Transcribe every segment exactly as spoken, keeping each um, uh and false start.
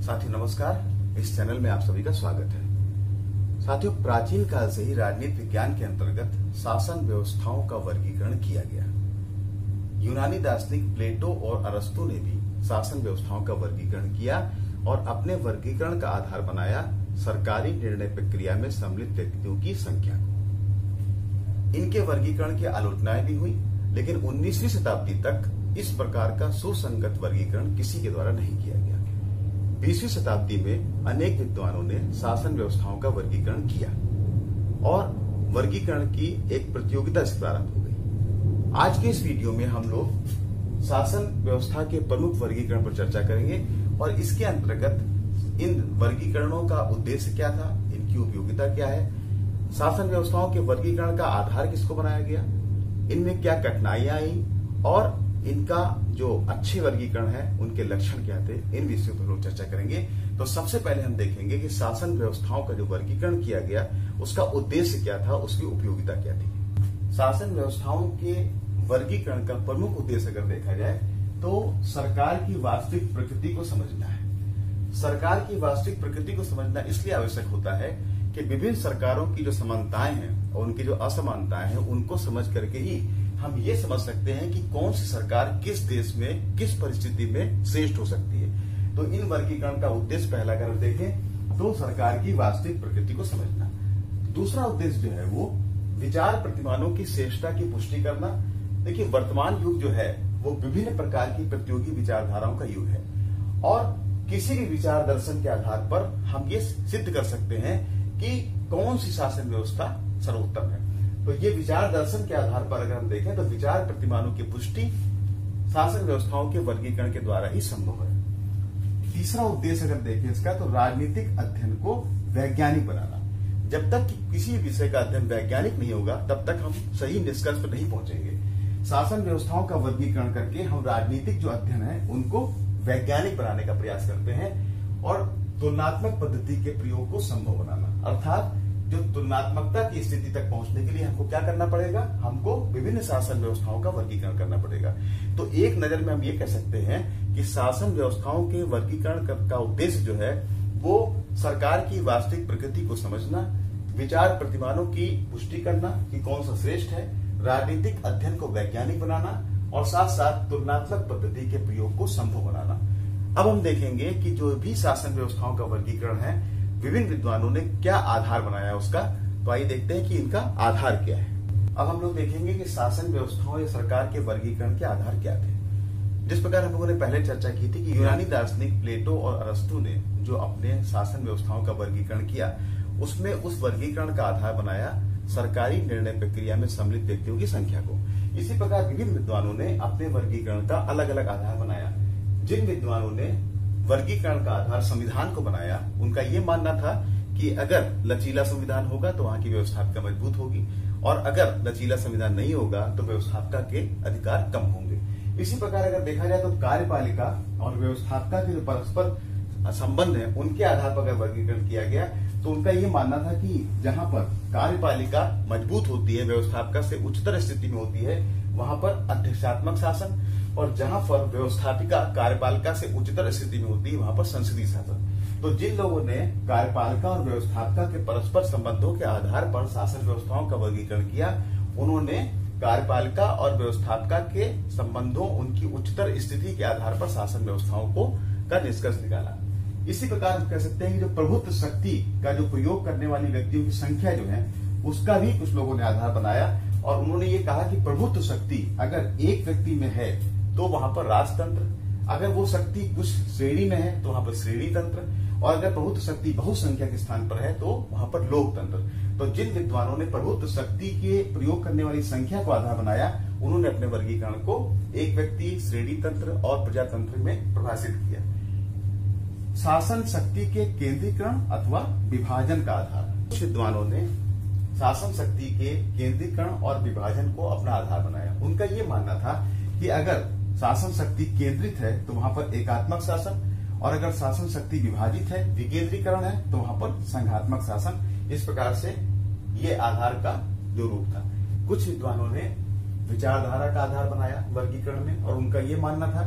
साथियों नमस्कार, इस चैनल में आप सभी का स्वागत है। साथियों, प्राचीन काल से ही राजनीति विज्ञान के अंतर्गत शासन व्यवस्थाओं का वर्गीकरण किया गया। यूनानी दार्शनिक प्लेटो और अरस्तु ने भी शासन व्यवस्थाओं का वर्गीकरण किया और अपने वर्गीकरण का आधार बनाया सरकारी निर्णय प्रक्रिया में सम्मिलित व्यक्तियों की संख्या को। इनके वर्गीकरण की आलोचनाएं भी हुई, लेकिन उन्नीसवीं शताब्दी तक इस प्रकार का सुसंगत वर्गीकरण किसी के द्वारा नहीं किया गया। बीसवीं शताब्दी में अनेक विद्वानों ने शासन व्यवस्थाओं का वर्गीकरण किया और वर्गीकरण की एक प्रतियोगिता से प्रारंभ हो गई। आज के इस वीडियो में हम लोग शासन व्यवस्था के प्रमुख वर्गीकरण पर चर्चा करेंगे और इसके अंतर्गत इन वर्गीकरणों का उद्देश्य क्या था, इनकी उपयोगिता क्या है, शासन व्यवस्थाओं के वर्गीकरण का आधार किसको बनाया गया, इनमें क्या कठिनाइयां आई और इनका जो अच्छे वर्गीकरण है उनके लक्षण क्या थे, इन विषयों पर लोग चर्चा करेंगे। तो सबसे पहले हम देखेंगे कि शासन व्यवस्थाओं का जो वर्गीकरण किया गया उसका उद्देश्य क्या था, उसकी उपयोगिता क्या थी। शासन व्यवस्थाओं के वर्गीकरण का प्रमुख उद्देश्य अगर देखा जाए तो सरकार की वास्तविक प्रकृति को समझना है। सरकार की वास्तविक प्रकृति को समझना इसलिए आवश्यक होता है कि विभिन्न सरकारों की जो समानताएं हैं और उनकी जो असमानताएं हैं उनको समझ करके ही हम ये समझ सकते हैं कि कौन सी सरकार किस देश में किस परिस्थिति में श्रेष्ठ हो सकती है। तो इन वर्गीकरण का उद्देश्य पहला अगर देखें तो सरकार की वास्तविक प्रकृति को समझना। दूसरा उद्देश्य जो है वो विचार प्रतिमानों की श्रेष्ठता की पुष्टि करना। देखिए, वर्तमान युग जो है वो विभिन्न प्रकार की प्रतियोगी विचारधाराओं का युग है और किसी भी विचार दर्शन के आधार पर हम ये सिद्ध कर सकते हैं कि कौन सी शासन व्यवस्था सर्वोत्तम है। तो ये विचार दर्शन के आधार पर अगर हम देखें तो विचार प्रतिमानों की पुष्टि शासन व्यवस्थाओं के वर्गीकरण के द्वारा ही संभव है। तीसरा उद्देश्य अगर देखें इसका तो राजनीतिक अध्ययन को वैज्ञानिक बनाना। जब तक कि किसी विषय का अध्ययन वैज्ञानिक नहीं होगा तब तक हम सही निष्कर्ष पर नहीं पहुंचेंगे। शासन व्यवस्थाओं का वर्गीकरण करके हम राजनीतिक जो अध्ययन है उनको वैज्ञानिक बनाने का प्रयास करते हैं और तुलनात्मक पद्धति के प्रयोग को संभव बनाना। अर्थात जो तुलनात्मकता की स्थिति तक पहुंचने के लिए हमको क्या करना पड़ेगा, हमको विभिन्न शासन व्यवस्थाओं का वर्गीकरण करना पड़ेगा। तो एक नजर में हम ये कह सकते हैं कि शासन व्यवस्थाओं के वर्गीकरण का उद्देश्य जो है वो सरकार की वास्तविक प्रकृति को समझना, विचार प्रतिमानों की पुष्टि करना कि कौन सा श्रेष्ठ है, राजनीतिक अध्ययन को वैज्ञानिक बनाना और साथ साथ तुलनात्मक पद्धति के प्रयोग को संभव बनाना। अब हम देखेंगे कि जो भी शासन व्यवस्थाओं का वर्गीकरण है विभिन्न विद्वानों ने क्या आधार बनाया उसका। तो आइए देखते हैं कि इनका आधार क्या है। अब हम लोग देखेंगे कि शासन व्यवस्थाओं या सरकार के वर्गीकरण के आधार क्या थे। जिस प्रकार हम लोगों ने पहले चर्चा की थी कि यूनानी दार्शनिक प्लेटो और अरस्तु ने जो अपने शासन व्यवस्थाओं का वर्गीकरण किया उसमें उस वर्गीकरण का आधार बनाया सरकारी निर्णय प्रक्रिया में सम्मिलित व्यक्तियों की संख्या को। इसी प्रकार विभिन्न विद्वानों ने अपने वर्गीकरण का अलग अलग आधार बनाया। जिन विद्वानों ने वर्गीकरण का आधार संविधान को बनाया उनका ये मानना था कि अगर लचीला संविधान होगा तो वहां की व्यवस्थापिका मजबूत होगी और अगर लचीला संविधान नहीं होगा तो व्यवस्थापिका के अधिकार कम होंगे। इसी प्रकार अगर देखा जाए तो कार्यपालिका और व्यवस्थापिका के जो परस्पर संबंध है उनके आधार पर अगर वर्गीकरण किया गया तो उनका ये मानना था कि जहां पर कार्यपालिका मजबूत होती है, व्यवस्थापिका से उच्चतर स्थिति में होती है, वहां पर अध्यक्षात्मक शासन और जहां पर व्यवस्थापिका कार्यपालिका से उच्चतर स्थिति में होती है वहां पर संसदीय शासन। तो जिन लोगों ने कार्यपालिका और व्यवस्थापिका के परस्पर संबंधों के आधार पर शासन व्यवस्थाओं का वर्गीकरण किया उन्होंने कार्यपालिका और व्यवस्थापिका के संबंधों, उनकी उच्चतर स्थिति के आधार पर शासन व्यवस्थाओं को का निष्कर्ष निकाला। इसी प्रकार हम कह सकते हैं कि जो प्रभुत्व शक्ति का जो प्रयोग करने वाली व्यक्तियों की संख्या जो है उसका भी कुछ लोगों ने आधार बनाया और उन्होंने ये कहा कि प्रभुत्व शक्ति अगर एक व्यक्ति में है तो वहां पर राजतंत्र, अगर वो शक्ति कुछ श्रेणी में है तो वहां पर श्रेणी तंत्र और अगर प्रभुत्व शक्ति बहुसंख्या के स्थान पर है तो वहां पर लोकतंत्र। तो जिन विद्वानों ने प्रभुत्व शक्ति के प्रयोग करने वाली संख्या को आधार बनाया उन्होंने अपने वर्गीकरण को एक व्यक्ति, श्रेणी तंत्र और प्रजातंत्र में परिभाषित किया। शासन शक्ति के केंद्रीकरण अथवा विभाजन का आधार। कुछ विद्वानों ने शासन शक्ति के केंद्रीकरण और विभाजन को अपना आधार बनाया। उनका ये मानना था कि अगर शासन शक्ति केंद्रित है तो वहां पर एकात्मक शासन और अगर शासन शक्ति विभाजित है, विकेंद्रीकरण है तो वहां पर संघात्मक शासन। इस प्रकार से ये आधार का जो रूप था। कुछ विद्वानों ने विचारधारा का आधार बनाया वर्गीकरण में और उनका ये मानना था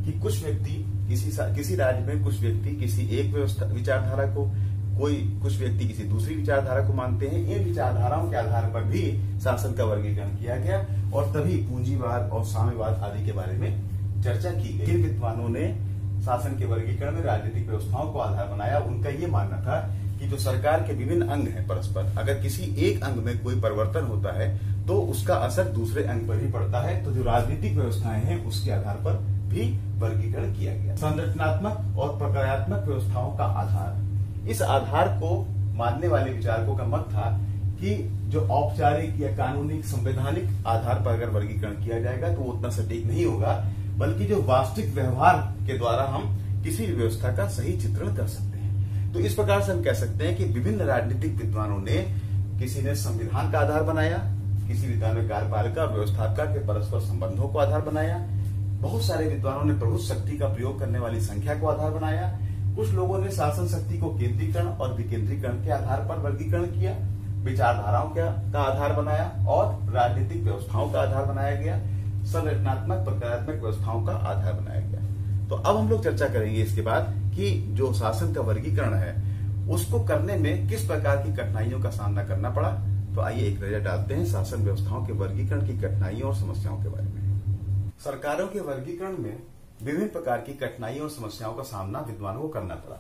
कि कुछ व्यक्ति किसी किसी राज्य में कुछ व्यक्ति किसी एक व्यवस्था विचारधारा को, कोई कुछ व्यक्ति किसी दूसरी विचारधारा को मानते हैं। इन विचारधाराओं के आधार पर भी शासन का वर्गीकरण किया गया और तभी पूंजीवाद और साम्यवाद आदि के बारे में चर्चा की गई। इन विद्वानों ने शासन के वर्गीकरण में राजनीतिक व्यवस्थाओं को आधार बनाया। उनका ये मानना था कि जो सरकार के विभिन्न अंग हैं परस्पर, अगर किसी एक अंग में कोई परिवर्तन होता है तो उसका असर दूसरे अंग पर ही पड़ता है। तो जो राजनीतिक व्यवस्थाएं हैं उसके आधार पर भी वर्गीकरण किया गया। संरचनात्मक और प्रक्रियात्मक व्यवस्थाओं का आधार, इस आधार को मानने वाले विचारकों का मत था कि जो औपचारिक या कानूनी संवैधानिक आधार पर अगर वर्गीकरण किया जाएगा तो वो उतना सटीक नहीं होगा, बल्कि जो वास्तविक व्यवहार के द्वारा हम किसी भी व्यवस्था का सही चित्रण कर सकते हैं। तो इस प्रकार से हम कह सकते हैं कि विभिन्न राजनीतिक विद्वानों ने, किसी ने संविधान का आधार बनाया, किसी विद्वान ने कार्यपालिका और व्यवस्थापिका के परस्पर संबंधों को आधार बनाया, बहुत सारे विद्वानों ने प्रभु शक्ति का प्रयोग करने वाली संख्या को आधार बनाया, कुछ लोगों ने शासन शक्ति को केंद्रीकरण और विकेंद्रीकरण के आधार पर वर्गीकरण किया, विचारधाराओं का आधार बनाया और राजनीतिक व्यवस्थाओं का आधार बनाया गया, संरचनात्मक प्रक्रियात्मक व्यवस्थाओं का आधार बनाया गया। तो अब हम लोग चर्चा करेंगे इसके बाद कि जो शासन का वर्गीकरण है उसको करने में किस प्रकार की कठिनाइयों का सामना करना पड़ा। तो आइए एक नजर डालते हैं शासन व्यवस्थाओं के वर्गीकरण की कठिनाइयों और समस्याओं के बारे में। सरकारों के वर्गीकरण में विभिन्न प्रकार की कठिनाइयों और समस्याओं का सामना विद्वानों को करना पड़ा।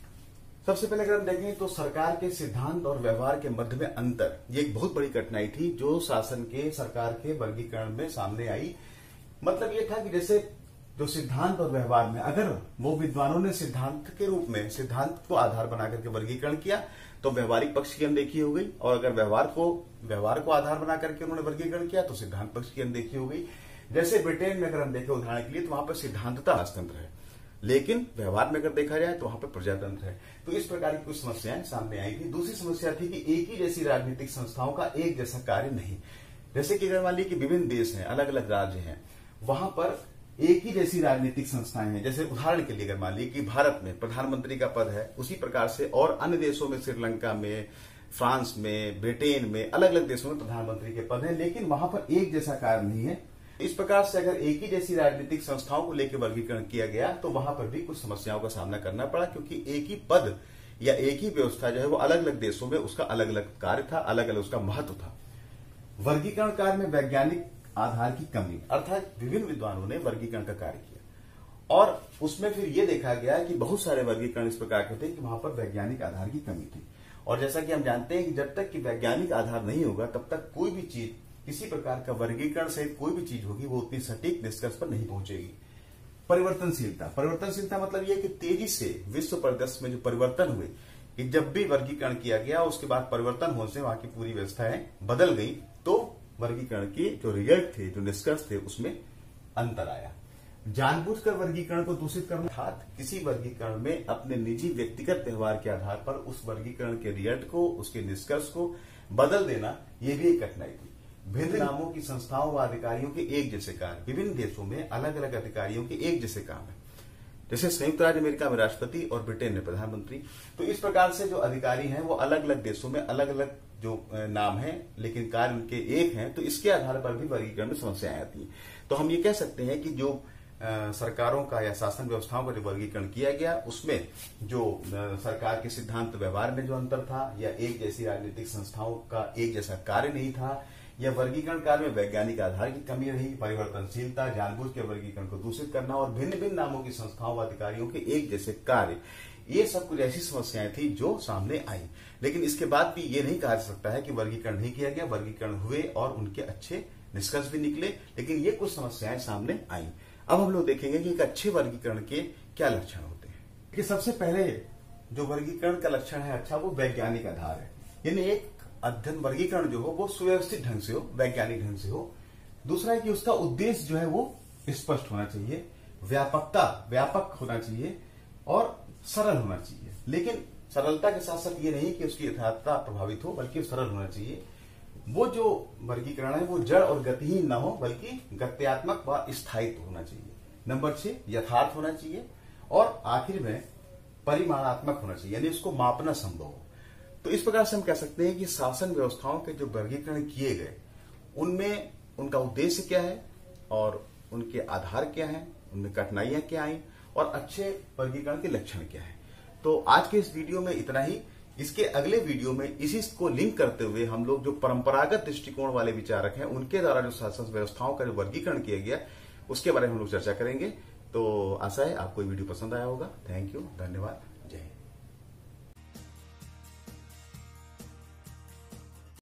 सबसे पहले अगर हम देखें तो सरकार के सिद्धांत और व्यवहार के मध्य में अंतर, ये एक बहुत बड़ी कठिनाई थी जो शासन के सरकार के वर्गीकरण में सामने आई। मतलब ये था कि जैसे जो सिद्धांत और व्यवहार में अगर वो विद्वानों ने सिद्धांत के रूप में सिद्धांत को आधार बना करके वर्गीकरण किया तो व्यवहारिक पक्ष की अनदेखी हो गई, और अगर व्यवहार को व्यवहार को आधार बना करके उन्होंने वर्गीकरण किया तो सिद्धांत पक्ष की अनदेखी हो गई। जैसे ब्रिटेन में अगर हम देखें उदाहरण के लिए तो वहां पर सिद्धांतता राजतंत्र है, लेकिन व्यवहार में अगर देखा जाए तो वहां पर प्रजातंत्र है। तो इस प्रकार की कुछ समस्याएं सामने आई थी। दूसरी समस्या थी कि एक ही जैसी राजनीतिक संस्थाओं का एक जैसा कार्य नहीं। जैसे कि अगर मान लीजिए कि विभिन्न देश हैं, अलग अलग राज्य हैं, वहां पर एक ही जैसी राजनीतिक संस्थाएं हैं। जैसे उदाहरण के लिए अगर मान लीजिए कि भारत में प्रधानमंत्री का पद है, उसी प्रकार से और अन्य देशों में, श्रीलंका में, फ्रांस में, ब्रिटेन में, अलग अलग देशों में प्रधानमंत्री के पद है, लेकिन वहां पर एक जैसा कार्य नहीं है। इस प्रकार से अगर एक ही जैसी राजनीतिक संस्थाओं को लेकर वर्गीकरण किया गया तो वहां पर भी कुछ समस्याओं का सामना करना पड़ा, क्योंकि एक ही पद या एक ही व्यवस्था जो है वो अलग अलग देशों में उसका अलग अलग कार्य था, अलग अलग उसका महत्व था। वर्गीकरण कार्य में वैज्ञानिक आधार की कमी, अर्थात विभिन्न विद्वानों ने वर्गीकरण का कार्य किया और उसमें फिर यह देखा गया कि बहुत सारे वर्गीकरण इस प्रकार के थे कि वहां पर वैज्ञानिक आधार की कमी थी। और जैसा कि हम जानते हैं कि जब तक कि वैज्ञानिक आधार नहीं होगा तब तक कोई भी चीज, किसी प्रकार का वर्गीकरण से कोई भी चीज होगी वो उतनी सटीक निष्कर्ष पर नहीं पहुंचेगी। परिवर्तनशीलता, परिवर्तनशीलता मतलब यह कि तेजी से विश्व परिदृश्य में जो परिवर्तन हुए, कि जब भी वर्गीकरण किया गया उसके बाद परिवर्तन होने से वहां की पूरी व्यवस्थाएं बदल गई, तो वर्गीकरण के जो रिजल्ट थे, जो निष्कर्ष थे, उसमें अंतर आया। जानबूझकर वर्गीकरण को दूषित करना, अर्थात किसी वर्गीकरण में अपने निजी व्यक्तिगत व्यवहार के आधार पर उस वर्गीकरण के रिजल्ट को, उसके निष्कर्ष को बदल देना, यह भी एक कठिनाई थी। भिन्न नामों की संस्थाओं व अधिकारियों के एक जैसे कार्य, विभिन्न देशों में अलग अलग अधिकारियों के एक जैसे काम है। जैसे संयुक्त राज्य अमेरिका में राष्ट्रपति और ब्रिटेन में प्रधानमंत्री। तो इस प्रकार से जो अधिकारी हैं वो अलग अलग देशों में अलग अलग जो नाम है, लेकिन कार्य उनके एक हैं। तो इसके आधार पर भी वर्गीकरण में समस्याएं आती हैं। तो हम ये कह सकते हैं कि जो आ, सरकारों का या शासन व्यवस्थाओं का जो वर्गीकरण किया गया उसमें जो आ, सरकार के सिद्धांत व्यवहार में जो अंतर था, या एक जैसी राजनीतिक संस्थाओं का एक जैसा कार्य नहीं था, या वर्गीकरण कार्य में वैज्ञानिक आधार की कमी रही, परिवर्तनशीलता, जानबूझ के वर्गीकरण को दूषित करना और भिन्न भिन्न नामों की संस्थाओं व अधिकारियों के एक जैसे कार्य, ये सब कुछ ऐसी समस्याएं थी जो सामने आई। लेकिन इसके बाद भी ये नहीं कहा जा सकता है कि वर्गीकरण नहीं किया गया। वर्गीकरण हुए और उनके अच्छे निष्कर्ष भी निकले, लेकिन ये कुछ समस्याएं सामने आई। अब हम लोग देखेंगे कि एक अच्छे वर्गीकरण के क्या लक्षण होते हैं। कि सबसे पहले जो वर्गीकरण का लक्षण है अच्छा, वो वैज्ञानिक आधार है। यानी एक अध्ययन वर्गीकरण जो हो वो सुव्यवस्थित ढंग से हो, वैज्ञानिक ढंग से हो। दूसरा है कि उसका उद्देश्य जो है वो स्पष्ट होना चाहिए, व्यापकता व्यापक होना चाहिए और सरल होना चाहिए। लेकिन सरलता के साथ साथ ये नहीं कि उसकी यथार्थता प्रभावित हो, बल्कि सरल होना चाहिए। वो जो वर्गीकरण है वो जड़ और गतिहीन न हो, बल्कि गत्यात्मक व स्थायित्व होना चाहिए। नंबर छह, यथार्थ होना चाहिए। और आखिर में परिमाणात्मक होना चाहिए, यानी उसको मापना संभव हो। तो इस प्रकार से हम कह सकते हैं कि शासन व्यवस्थाओं के जो वर्गीकरण किए गए उनमें उनका उद्देश्य क्या है और उनके आधार क्या है, उनमें कठिनाइयां क्या आई और अच्छे वर्गीकरण के लक्षण क्या है। तो आज के इस वीडियो में इतना ही। इसके अगले वीडियो में इसी को लिंक करते हुए हम लोग जो परंपरागत दृष्टिकोण वाले विचारक हैं उनके द्वारा जो शासन व्यवस्थाओं का जो वर्गीकरण किया गया उसके बारे में हम लोग चर्चा करेंगे। तो आशा है आपको ये वीडियो पसंद आया होगा। थैंक यू, धन्यवाद, जय हिंद।